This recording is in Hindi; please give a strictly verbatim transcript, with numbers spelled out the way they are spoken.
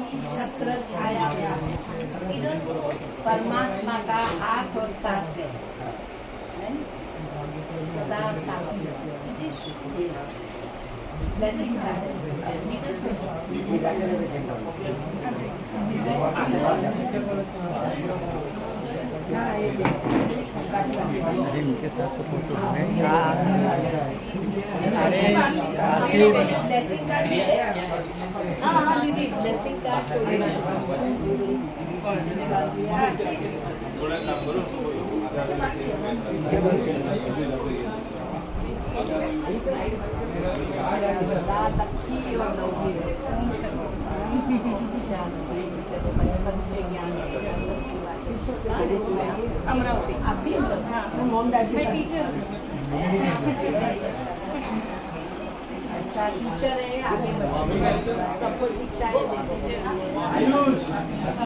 की छत्र छाया में इधर परमात्मा का हाथ और साथ है सदा साथ ब्लेसिंग इनके साथ तो फोटो है। ब्लेसिंग कार्ड हाँ हाँ दीदी ब्लेसिंग कार्ड बचपन से ज्ञान अमरावती अभी टीचर अच्छा टीचर है आगे सबको शिक्षा है